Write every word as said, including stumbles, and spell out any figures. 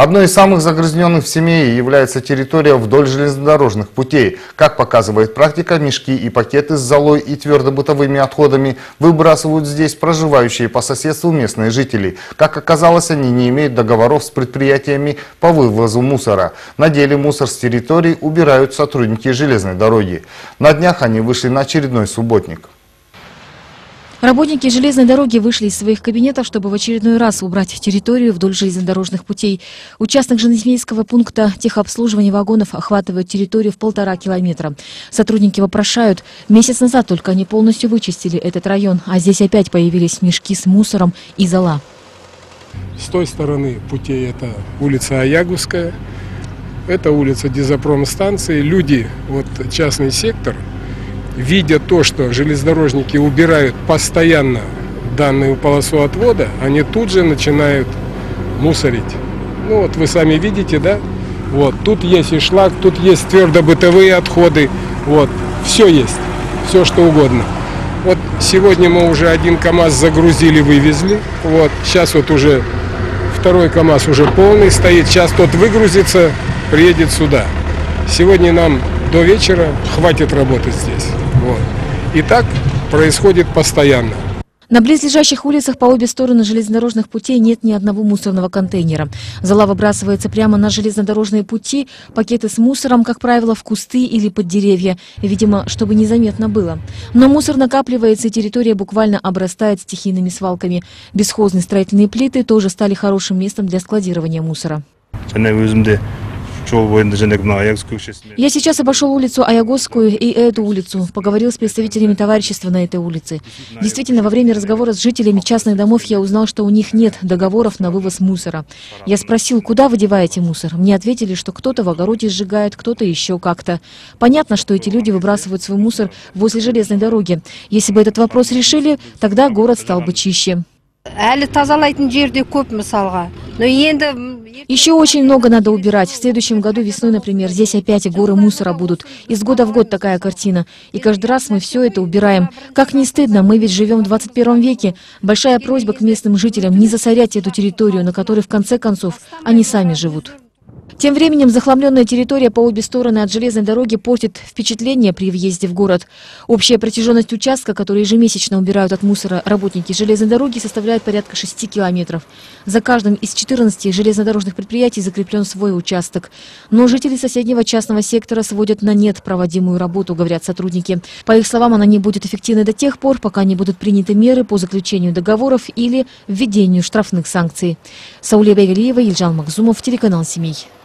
Одной из самых загрязненных в Семее является территория вдоль железнодорожных путей. Как показывает практика, мешки и пакеты с золой и твердобытовыми отходами выбрасывают здесь проживающие по соседству местные жители. Как оказалось, они не имеют договоров с предприятиями по вывозу мусора. На деле мусор с территории убирают сотрудники железной дороги. На днях они вышли на очередной субботник. Работники железной дороги вышли из своих кабинетов, чтобы в очередной раз убрать территорию вдоль железнодорожных путей. Участок Женесмейского пункта техобслуживания вагонов охватывает территорию в полтора километра. Сотрудники вопрошают, месяц назад только они полностью вычистили этот район, а здесь опять появились мешки с мусором и зола. С той стороны путей это улица Аягузская, это улица Дизопромстанции. Люди, вот частный сектор, видя то, что железнодорожники убирают постоянно данную полосу отвода, они тут же начинают мусорить. Ну вот вы сами видите, да? Вот тут есть и шлак, тут есть твердобытовые отходы, вот все есть, все что угодно. Вот сегодня мы уже один КАМАЗ загрузили, вывезли, вот сейчас вот уже второй КАМАЗ уже полный стоит, сейчас тот выгрузится, приедет сюда. Сегодня нам до вечера хватит работать здесь. Вот. И так происходит постоянно. На близлежащих улицах по обе стороны железнодорожных путей нет ни одного мусорного контейнера. Зола выбрасывается прямо на железнодорожные пути, пакеты с мусором, как правило, в кусты или под деревья, видимо, чтобы незаметно было. Но мусор накапливается, и территория буквально обрастает стихийными свалками. Бесхозные строительные плиты тоже стали хорошим местом для складирования мусора. Я сейчас обошел улицу Аягузскую и эту улицу, поговорил с представителями товарищества на этой улице. Действительно, во время разговора с жителями частных домов я узнал, что у них нет договоров на вывоз мусора. Я спросил, куда вы деваете мусор? Мне ответили, что кто-то в огороде сжигает, кто-то еще как-то. Понятно, что эти люди выбрасывают свой мусор возле железной дороги. Если бы этот вопрос решили, тогда город стал бы чище. Еще очень много надо убирать. В следующем году весной, например, здесь опять горы мусора будут. Из года в год такая картина. И каждый раз мы все это убираем. Как не стыдно, мы ведь живем в двадцать первом веке. Большая просьба к местным жителям не засорять эту территорию, на которой в конце концов они сами живут. Тем временем захламленная территория по обе стороны от железной дороги портит впечатление при въезде в город. Общая протяженность участка, который ежемесячно убирают от мусора работники железной дороги, составляет порядка шести километров. За каждым из четырнадцати железнодорожных предприятий закреплен свой участок. Но жители соседнего частного сектора сводят на нет проводимую работу, говорят сотрудники. По их словам, она не будет эффективной до тех пор, пока не будут приняты меры по заключению договоров или введению штрафных санкций. Саулия Байгалиева, Ильжан Макзумов, телеканал «Семей».